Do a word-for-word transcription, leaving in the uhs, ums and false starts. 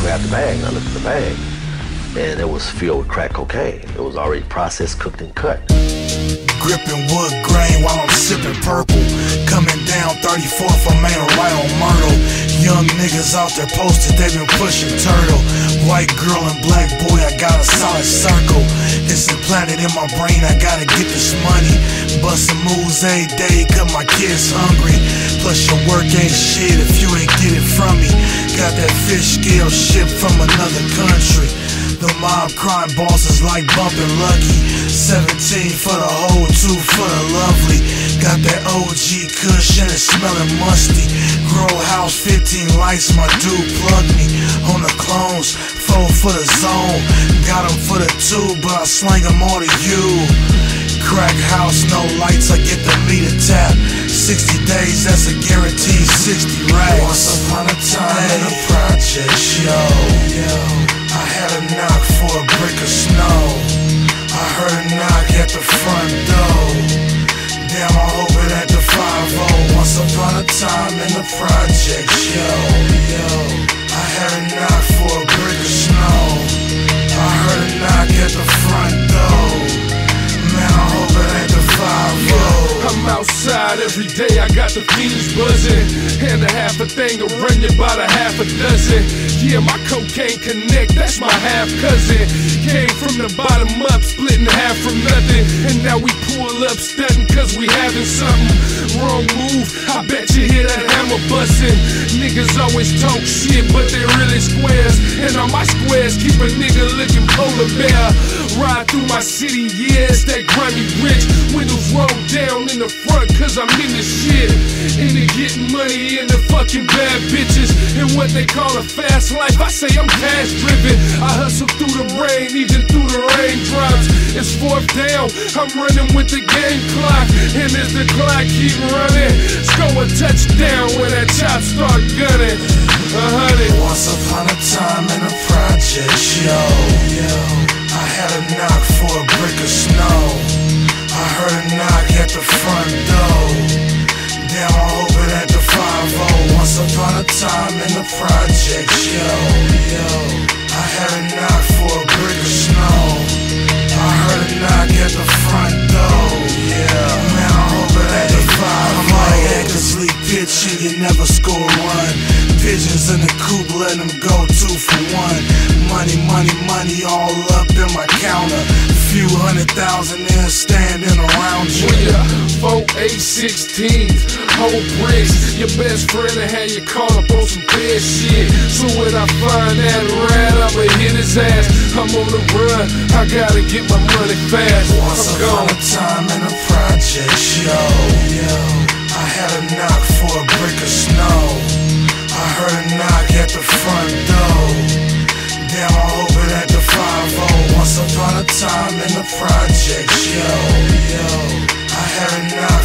grabbed the bag and I looked at the bag, and it was filled with crack cocaine. It was already processed, cooked, and cut. Gripping wood grain while I'm sipping purple. Coming down thirty-fourth, I'm ain't right on Myrtle. Young niggas out there posted, they been pushing turtle. White girl and black boy, I got a solid circle. It's implanted in my brain, I gotta get this money. Bustin' moves every day, cause my kids hungry. Plus your work ain't shit if you ain't get it from me. Got that fish scale shipped from another country. The mob crime bosses like bumpin' Lucky. Seventeen for the hoe, two for the lovely. Got that O G kush and it's smellin' musty. Grow house, fifteen lights, my dude plugged me. On the clones, four for the zone. Got them for the two, but I slang them all to you. Crack house, no lights, I get the meter tap. Sixty days, that's a guaranteed sixty racks. Once upon a time in the projects, yo, yo, I had a knock for a brick of snow. I heard a knock at the front door. Damn, I hope it at the five oh. Once upon a time in the projects, yo, yo, I had a knock for a brick of snow. I heard a knock at the front door. Man, I hope it ain't the five oh. I'm outside every day, I got the fiends buzzing. And a half a thing to run you about a half a dozen. Yeah, my cocaine connect, that's my half cousin. Came from the bottom up, splitting half from nothing. And now we pull up stunting cause we having something. Wrong move, I bet you hear that hammer busting. Niggas always talk shit, but they really squares. And on my squares, keep a nigga looking polar bear. Ride through my city, yeah, it's that grimy rich. Windows roll down in the front cause I'm in the shit. Into getting money in the fucking bad bitches. And what they call a fast life, I say I'm cash driven. I hustle through the rain, even through the raindrops. It's fourth down, I'm running with the game clock. And as the clock keep running, score a touchdown when that chop start gunning. A hundred. Once upon a time in the projects, yo, yo, I had a knock for a brick of snow. I heard a knock at the front door. Damn, I hope it at the five oh. Once upon a time in the projects, yo, yo, I had a knock for a brick of snow. I heard a knock at the front door. Yeah, man, I hope it at the five oh. I'm like Eckersley pitching, you never score one. Pigeons in the coop, let them go two for one. Money, money, money all up in my counter. Few hundred thousand in standing around you. Yeah, four eight sixteens, whole bricks. Your best friend will have you caught up on some bad shit. So when I find that rat, I'ma hit his ass. I'm on the run, I gotta get my money fast. Once I'm upon gone. a time in the projects, yo, yo, I had a knock for a brick of snow. I heard a knock at the front door. Damn, I hope it at the five oh. Once upon a time in the projects, yo, yo, I had a knock